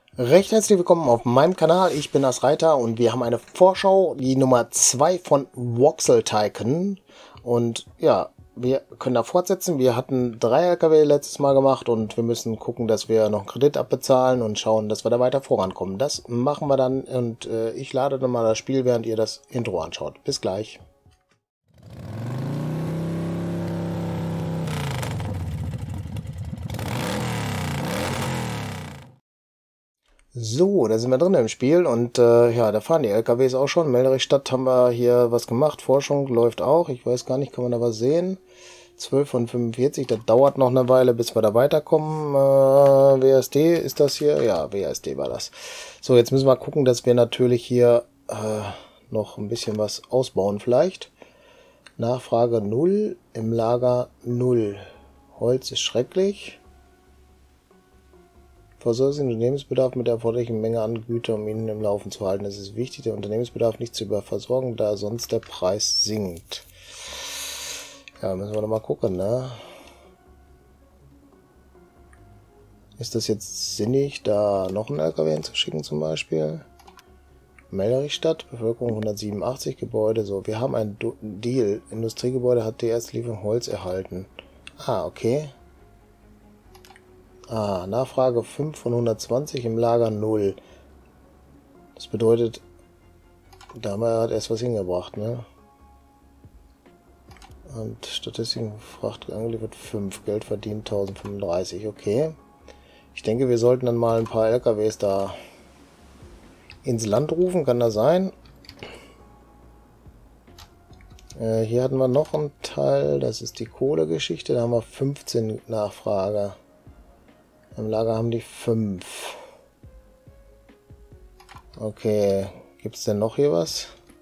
Recht herzlich willkommen auf meinem Kanal. Ich bin das Reiter und wir haben eine Vorschau, die Nummer 2 von Voxel Tycoon. Und ja, wir können da fortsetzen. Wir hatten 3 LKW letztes Mal gemacht und wir müssen gucken, dass wir noch einen Kredit abbezahlen und schauen, dass wir da weiter vorankommen. Das machen wir dann und ich lade dann mal das Spiel, während ihr das Intro anschaut. Bis gleich. So, da sind wir drin im Spiel und ja, da fahren die LKWs auch schon. Melderich-Stadt haben wir hier was gemacht. Forschung läuft auch. Ich weiß gar nicht, kann man da was sehen? 12 von 45, das dauert noch eine Weile, bis wir da weiterkommen. WSD ist das hier? Ja, WSD war das. So, jetzt müssen wir gucken, dass wir natürlich hier noch ein bisschen was ausbauen vielleicht. Nachfrage 0, im Lager 0. Holz ist schrecklich. Versorgt den Unternehmensbedarf mit der erforderlichen Menge an Gütern, um ihn im Laufen zu halten. Es ist wichtig, den Unternehmensbedarf nicht zu überversorgen, da sonst der Preis sinkt. Ja, müssen wir doch mal gucken, ne? Ist das jetzt sinnig, da noch einen LKW hinzuschicken zum Beispiel? Melderich-Stadt, Bevölkerung 187, Gebäude, so. Wir haben einen Deal. Industriegebäude hat die erste Lieferung Holz erhalten. Ah, okay. Ah, Nachfrage 5 von 120, im Lager 0. Das bedeutet, da haben wir halt erst was hingebracht, ne? Und Statistiken, Fracht angeliefert 5, Geld verdient 1035, okay. Ich denke, wir sollten dann mal ein paar LKWs da ins Land rufen, kann das sein? Hier hatten wir noch einen Teil, das ist die Kohlegeschichte, da haben wir 15 Nachfrage. Im Lager haben die 5. Okay, gibt es denn noch hier was?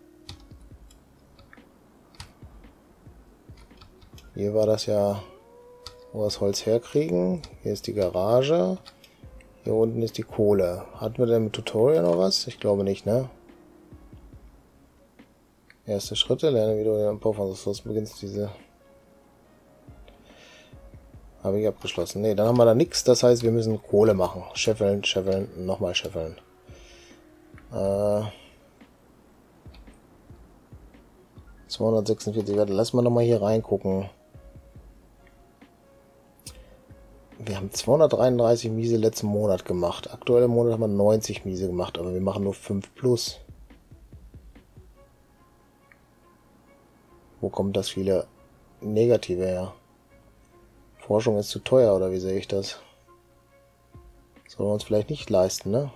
Hier war das ja, wo wir das Holz herkriegen. Hier ist die Garage. Hier unten ist die Kohle. Hatten wir denn im Tutorial noch was? Ich glaube nicht, ne? Erste Schritte, lerne wieder den Abbau von Ressourcen, beginnst diese... Habe ich abgeschlossen. Ne, dann haben wir da nichts. Das heißt, wir müssen Kohle machen. Scheffeln, scheffeln, nochmal scheffeln. 246 Werte. Lass mal nochmal hier reingucken. Wir haben 233 Miese letzten Monat gemacht. Aktuell im Monat haben wir 90 Miese gemacht, aber wir machen nur 5 plus. Wo kommt das viele Negative her? Forschung ist zu teuer, oder wie sehe ich das? Sollen wir uns vielleicht nicht leisten, ne?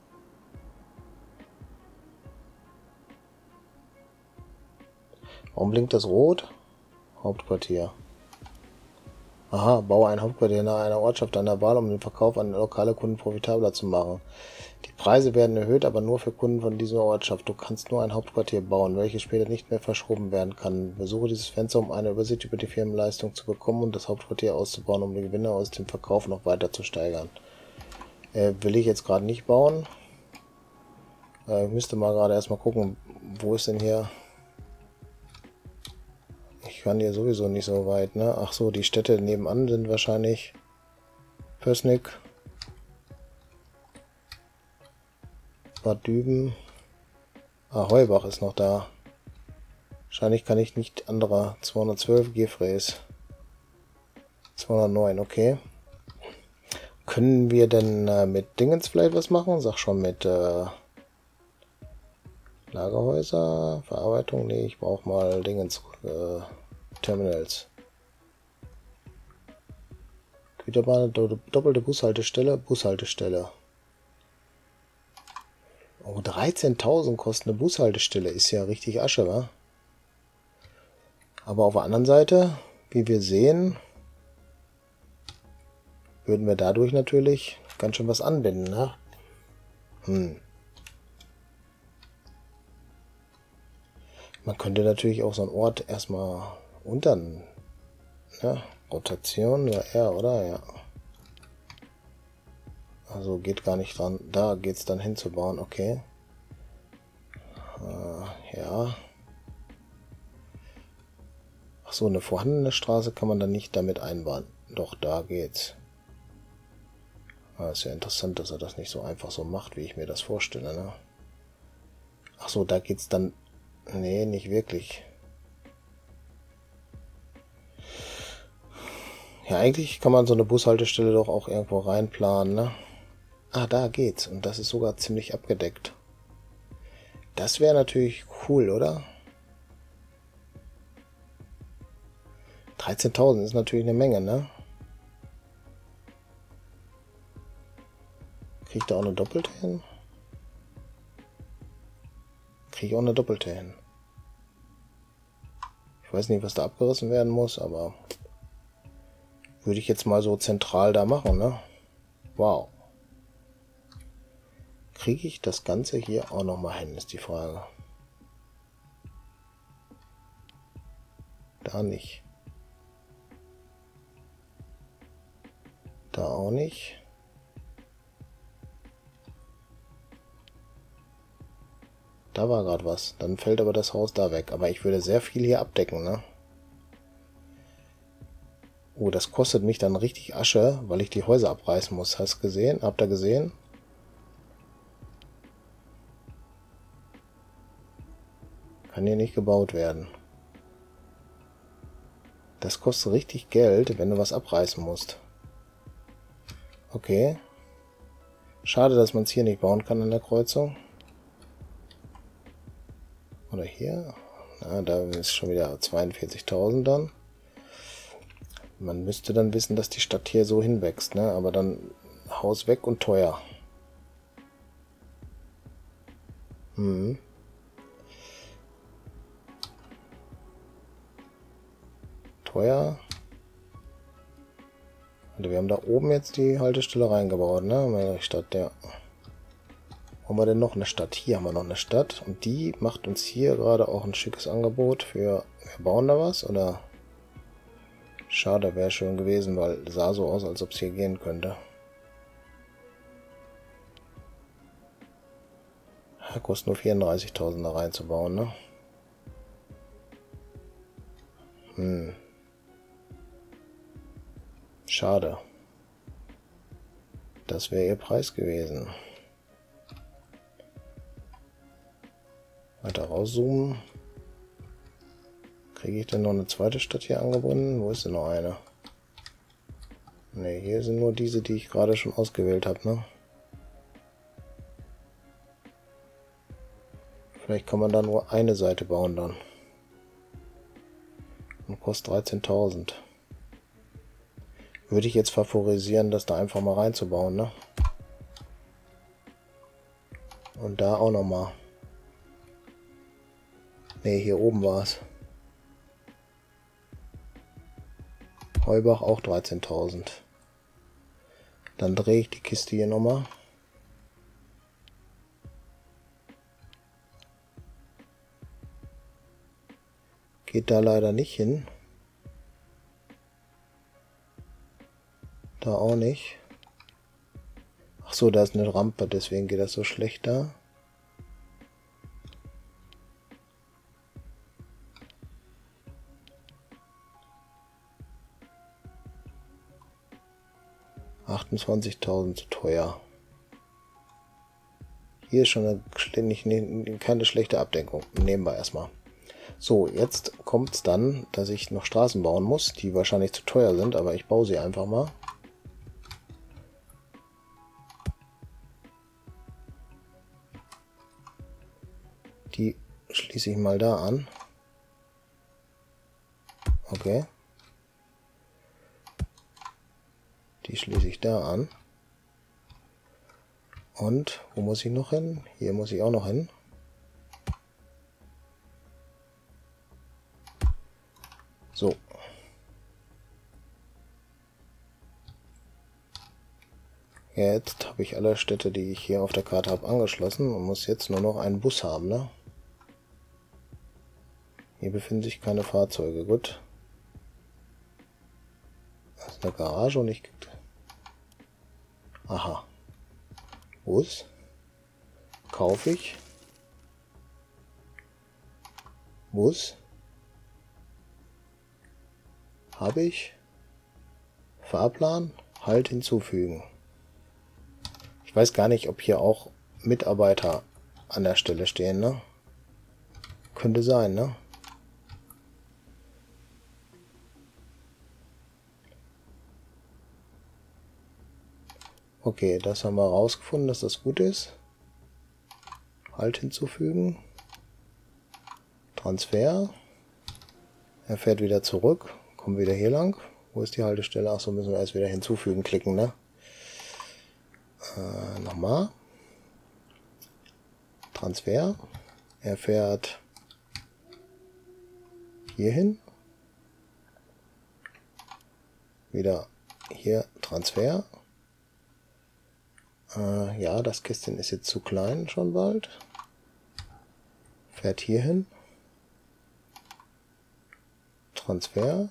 Warum blinkt das rot? Hauptquartier. Aha, baue ein Hauptquartier nahe einer Ortschaft an der Wahl, um den Verkauf an lokale Kunden profitabler zu machen. Die Preise werden erhöht, aber nur für Kunden von dieser Ortschaft. Du kannst nur ein Hauptquartier bauen, welches später nicht mehr verschoben werden kann. Besuche dieses Fenster, um eine Übersicht über die Firmenleistung zu bekommen und das Hauptquartier auszubauen, um die Gewinne aus dem Verkauf noch weiter zu steigern. Will ich jetzt gerade nicht bauen. Ich müsste mal gerade erstmal gucken, wo ist denn hier... Ich kann hier sowieso nicht so weit, ne? Ach so, die Städte nebenan sind wahrscheinlich Pößnig, Bad Düben. Ah, Heubach ist noch da. Wahrscheinlich kann ich nicht anderer. 212 Gefräß. 209, okay. Können wir denn mit Dingens vielleicht was machen? Sag schon mit Lagerhäuser, Verarbeitung. Nee, ich brauche mal Dingens. Terminals. Güterbahn, doppelte Bushaltestelle. Oh, 13.000 kostet eine Bushaltestelle. Ist ja richtig Asche, wa? Aber auf der anderen Seite, wie wir sehen, würden wir dadurch natürlich ganz schön was anbinden, ne? Man könnte natürlich auch so einen Ort erstmal untern, ja, Rotation, ja, R, oder? Ja. Also geht gar nicht dran. Da geht es dann hinzubauen, okay. Ja. Ach so, eine vorhandene Straße kann man dann nicht damit einbauen. Doch, da geht's. Ah, ist ja interessant, dass er das nicht so einfach so macht, wie ich mir das vorstelle, ne? Ach so, da geht's dann... Nee, nicht wirklich. Ja, eigentlich kann man so eine Bushaltestelle doch auch irgendwo reinplanen, ne? Ah, da geht's. Und das ist sogar ziemlich abgedeckt. Das wäre natürlich cool, oder? 13.000 ist natürlich eine Menge, ne? Kriege ich da auch eine doppelte hin? Kriege ich auch eine doppelte hin. Ich weiß nicht, was da abgerissen werden muss, aber würde ich jetzt mal so zentral da machen, ne? Wow. Kriege ich das Ganze hier auch nochmal hin, ist die Frage. Da nicht. Da auch nicht. Da war gerade was. Dann fällt aber das Haus da weg. Aber ich würde sehr viel hier abdecken, ne? Oh, das kostet mich dann richtig Asche, weil ich die Häuser abreißen muss. Hast du gesehen? Habt ihr gesehen? Kann hier nicht gebaut werden. Das kostet richtig Geld, wenn du was abreißen musst. Okay. Schade, dass man es hier nicht bauen kann an der Kreuzung. Oder hier. Na, da ist schon wieder 42.000 dann. Man müsste dann wissen, dass die Stadt hier so hinwächst, ne? Aber dann Haus weg und teuer. Teuer. Also wir haben da oben jetzt die Haltestelle reingebaut, ne? Stadt, ja. Wo haben wir denn noch eine Stadt? Hier haben wir noch eine Stadt. Und die macht uns hier gerade auch ein schickes Angebot für... Wir bauen da was, oder? Schade, wäre schön gewesen, weil es sah so aus, als ob es hier gehen könnte. Ja, kostet nur 34.000 da reinzubauen, ne? Schade. Das wäre ihr Preis gewesen. Weiter rauszoomen. Kriege ich denn noch eine zweite Stadt hier angebunden? Wo ist denn noch eine? Ne, hier sind nur diese, die ich gerade schon ausgewählt habe, ne? Vielleicht kann man da nur eine Seite bauen dann. Und kostet 13.000. Würde ich jetzt favorisieren, das da einfach mal reinzubauen, ne? Und da auch nochmal. Ne, hier oben war es. Heubach auch 13.000. Dann drehe ich die Kiste hier nochmal. Geht da leider nicht hin. Da auch nicht. Ach so, da ist eine Rampe, deswegen geht das so schlecht da. $28.000 zu teuer. Hier ist schon keine schlechte Abdeckung. Nehmen wir erstmal. So, jetzt kommt es dann, dass ich noch Straßen bauen muss, die wahrscheinlich zu teuer sind, aber ich baue sie einfach mal. Die schließe ich mal da an. Okay. Die schließe ich da an. Und wo muss ich noch hin? Hier muss ich auch noch hin. So. Jetzt habe ich alle Städte, die ich hier auf der Karte habe, angeschlossen und muss jetzt nur noch einen Bus haben, ne? Hier befinden sich keine Fahrzeuge. Gut. Das ist eine Garage und ich... Aha. Bus. Kaufe ich. Bus. Habe ich. Fahrplan. Halt hinzufügen. Ich weiß gar nicht, ob hier auch Mitarbeiter an der Stelle stehen, ne? Könnte sein, ne? Okay, das haben wir rausgefunden, dass das gut ist. Halt hinzufügen. Transfer. Er fährt wieder zurück. Kommen wieder hier lang. Wo ist die Haltestelle? Achso, müssen wir erst wieder hinzufügen klicken, ne? Nochmal. Transfer. Er fährt hier hin. Wieder hier Transfer. Ja, das Kästchen ist jetzt zu klein schon bald. Fährt hier hin. Transfer.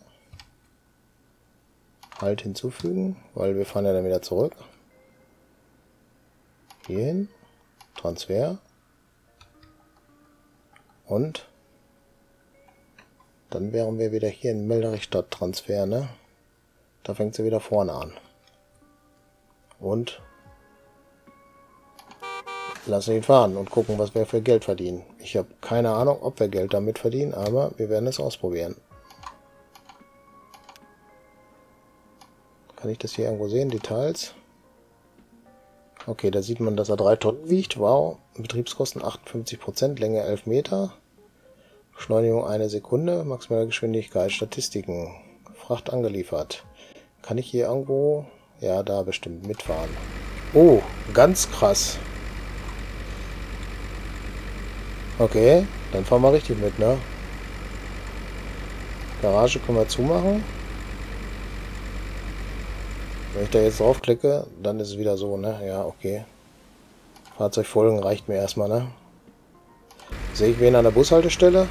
Halt hinzufügen, weil wir fahren ja dann wieder zurück. Hier hin. Transfer. Und dann wären wir wieder hier in Melderich-Stadt Transfer, ne? Da fängt sie wieder vorne an. Und lassen ihn fahren und gucken, was wir für Geld verdienen. Ich habe keine Ahnung, ob wir Geld damit verdienen, aber wir werden es ausprobieren. Kann ich das hier irgendwo sehen? Details. Okay, da sieht man, dass er 3 Tonnen wiegt. Wow. Betriebskosten 58%, Länge 11 Meter. Beschleunigung 1 Sekunde. Maximale Geschwindigkeit. Statistiken. Fracht angeliefert. Kann ich hier irgendwo... Ja, da bestimmt mitfahren. Oh, ganz krass. Okay, dann fahren wir richtig mit, ne? Garage können wir zumachen. Wenn ich da jetzt draufklicke, dann ist es wieder so, ne? Ja, okay. Fahrzeug folgen reicht mir erstmal, ne? Sehe ich wen an der Bushaltestelle?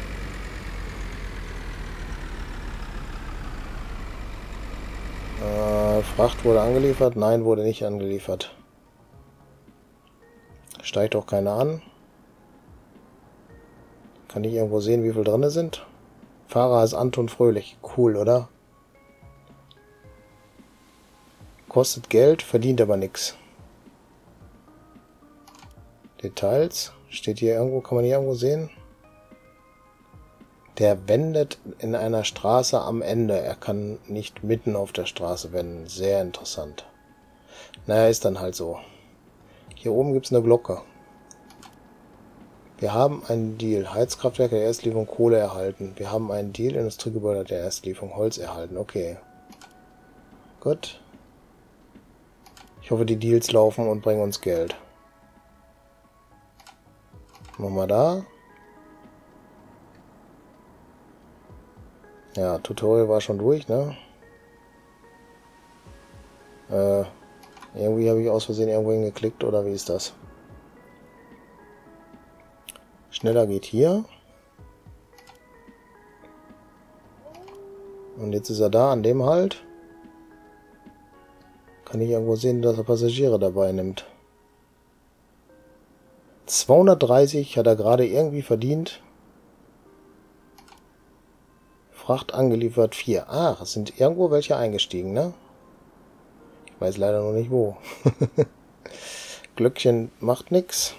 Fracht wurde angeliefert? Nein, wurde nicht angeliefert. Steigt auch keiner an. Kann ich irgendwo sehen, wie viel drin sind? Fahrer ist Anton Fröhlich. Cool, oder? Kostet Geld, verdient aber nichts. Details. Steht hier irgendwo, kann man hier irgendwo sehen? Der wendet in einer Straße am Ende. Er kann nicht mitten auf der Straße wenden. Sehr interessant. Naja, ist dann halt so. Hier oben gibt es eine Glocke. Wir haben einen Deal. Heizkraftwerke der Erstlieferung Kohle erhalten. Wir haben einen Deal. Industriegebäude der Erstlieferung Holz erhalten. Okay. Gut. Ich hoffe, die Deals laufen und bringen uns Geld. Machen wir da. Ja, Tutorial war schon durch, ne? Irgendwie habe ich aus Versehen irgendwo hingeklickt, oder wie ist das? Schneller geht hier. Und jetzt ist er da, an dem Halt. Kann ich irgendwo sehen, dass er Passagiere dabei nimmt. 230 hat er gerade irgendwie verdient. Fracht angeliefert 4. Ah, es sind irgendwo welche eingestiegen, ne? Ich weiß leider noch nicht wo. Glöckchen macht nichts.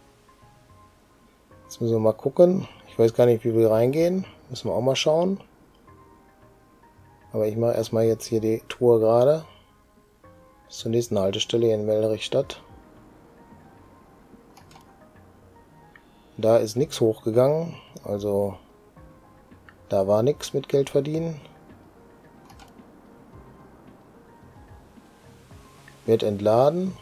Jetzt müssen wir mal gucken. Ich weiß gar nicht, wie wir reingehen. Müssen wir auch mal schauen. Aber ich mache erstmal jetzt hier die Tour gerade. Bis zur nächsten Haltestelle hier in Melderich-Stadt. Da ist nichts hochgegangen. Also da war nichts mit Geld verdienen. Wird entladen.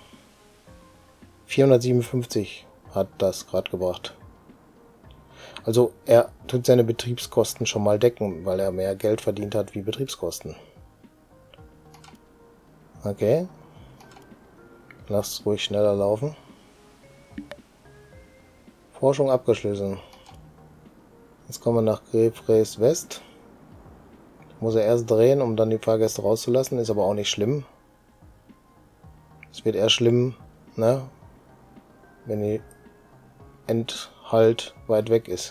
457 hat das gerade gebracht. Also er tut seine Betriebskosten schon mal decken, weil er mehr Geld verdient hat wie Betriebskosten. Okay. Lass ruhig schneller laufen. Forschung abgeschlossen. Jetzt kommen wir nach Grefrath West. Muss er erst drehen, um dann die Fahrgäste rauszulassen. Ist aber auch nicht schlimm. Es wird eher schlimm, ne? Wenn die Endhalt weit weg ist.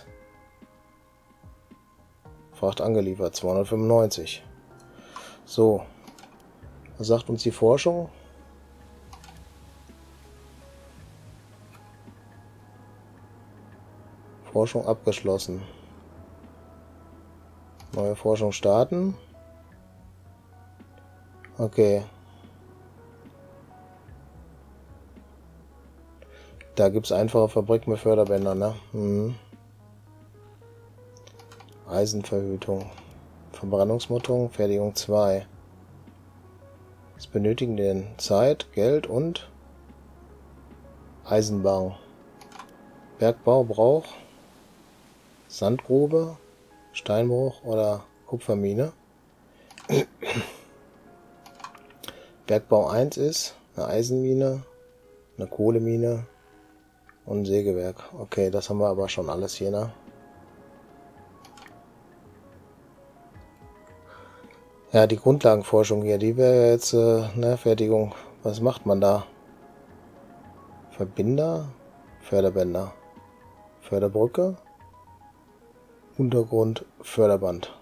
Fracht angeliefert, 295. So. Was sagt uns die Forschung? Forschung abgeschlossen. Neue Forschung starten. Okay. Da gibt es einfache Fabrik mit Förderbändern, ne? Mhm. Eisenverhütung. Verbrennungsmotoren, Fertigung 2. Was benötigen denn? Zeit, Geld und Eisenbahn. Bergbau braucht Sandgrube, Steinbruch oder Kupfermine. Bergbau 1 ist eine Eisenmine, eine Kohlemine und ein Sägewerk. Okay, das haben wir aber schon alles hier, ne? Ja, die Grundlagenforschung hier, die wäre jetzt, ne, Fertigung. Was macht man da? Verbinder, Förderbänder, Förderbrücke, Untergrund, Förderband.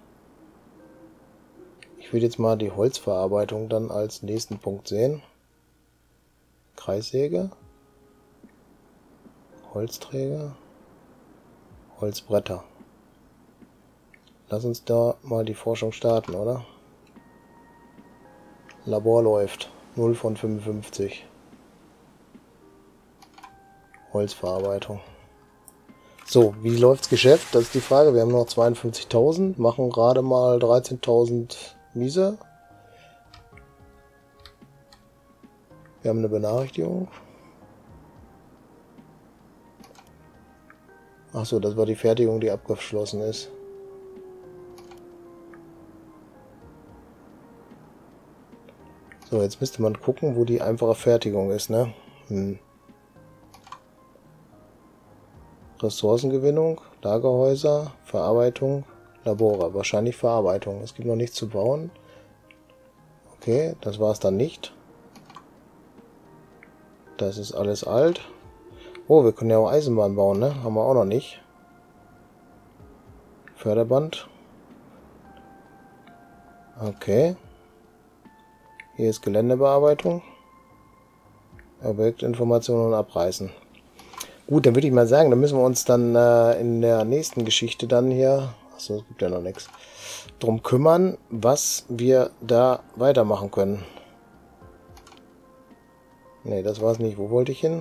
Ich würde jetzt mal die Holzverarbeitung dann als nächsten Punkt sehen. Kreissäge, Holzträger, Holzbretter. Lass uns da mal die Forschung starten, oder? Labor läuft. 0 von 55. Holzverarbeitung. So, wie läuft's Geschäft? Das ist die Frage. Wir haben noch 52.000, machen gerade mal 13.000 Miese. Wir haben eine Benachrichtigung. Achso, das war die Fertigung, die abgeschlossen ist. So, jetzt müsste man gucken, wo die einfache Fertigung ist, ne? Ressourcengewinnung, Lagerhäuser, Verarbeitung, Labore. Wahrscheinlich Verarbeitung. Es gibt noch nichts zu bauen. Okay, das war es dann nicht. Das ist alles alt. Oh, wir können ja auch Eisenbahn bauen, ne? Haben wir auch noch nicht. Förderband. Okay. Hier ist Geländebearbeitung. Objektinformationen und Abreißen. Gut, dann würde ich mal sagen, dann müssen wir uns dann in der nächsten Geschichte dann hier, achso, es gibt ja noch nichts, drum kümmern, was wir da weitermachen können. Ne, das war es nicht. Wo wollte ich hin?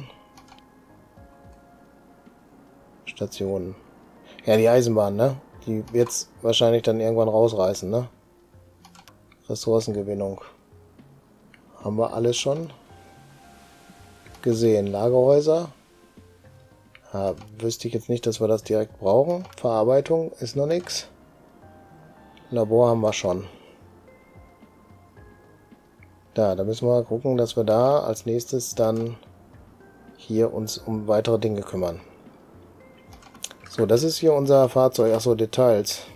Stationen. Ja, die Eisenbahn, ne? Die jetzt wahrscheinlich dann irgendwann rausreißen, ne? Ressourcengewinnung. Haben wir alles schon gesehen. Lagerhäuser. Ja, wüsste ich jetzt nicht, dass wir das direkt brauchen. Verarbeitung ist noch nichts. Labor haben wir schon. Da müssen wir gucken, dass wir da als nächstes dann hier uns um weitere Dinge kümmern. So, das ist hier unser Fahrzeug. Achso, Details.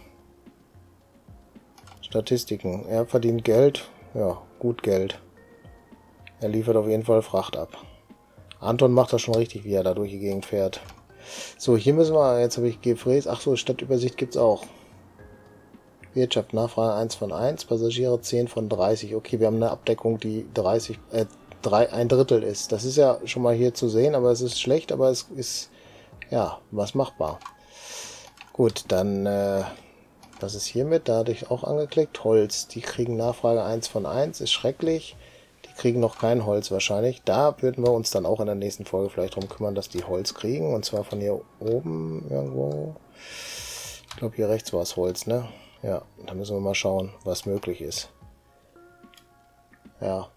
Statistiken. Er verdient Geld. Ja, gut Geld. Er liefert auf jeden Fall Fracht ab. Anton macht das schon richtig, wie er da durch die Gegend fährt. So, hier müssen wir, jetzt habe ich gefräst. Achso, Stadtübersicht gibt es auch. Wirtschaft, Nachfrage 1 von 1, Passagiere 10 von 30. Okay, wir haben eine Abdeckung, die ein Drittel ist. Das ist ja schon mal hier zu sehen, aber es ist schlecht, aber es ist, ja, was machbar. Gut, dann, was ist hiermit? Da hatte ich auch angeklickt. Holz, die kriegen Nachfrage 1 von 1, ist schrecklich. Kriegen noch kein Holz wahrscheinlich. Da würden wir uns dann auch in der nächsten Folge vielleicht darum kümmern, dass die Holz kriegen. Und zwar von hier oben irgendwo. Ich glaube, hier rechts war es Holz, ne? Ja, da müssen wir mal schauen, was möglich ist. Ja.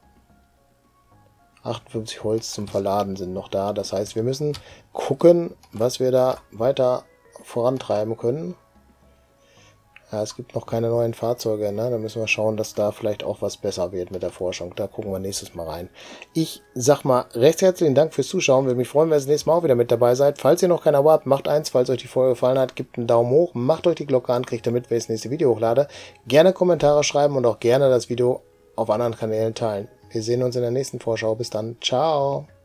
58 Holz zum Verladen sind noch da. Das heißt, wir müssen gucken, was wir da weiter vorantreiben können. Ja, es gibt noch keine neuen Fahrzeuge, ne? Da müssen wir schauen, dass da vielleicht auch was besser wird mit der Forschung. Da gucken wir nächstes Mal rein. Ich sag mal recht herzlichen Dank fürs Zuschauen. Würde mich freuen, wenn ihr das nächste Mal auch wieder mit dabei seid. Falls ihr noch kein Abo habt, macht eins. Falls euch die Folge gefallen hat, gebt einen Daumen hoch. Macht euch die Glocke an, kriegt damit, wenn ich das nächste Video hochlade. Gerne Kommentare schreiben und auch gerne das Video auf anderen Kanälen teilen. Wir sehen uns in der nächsten Vorschau. Bis dann. Ciao.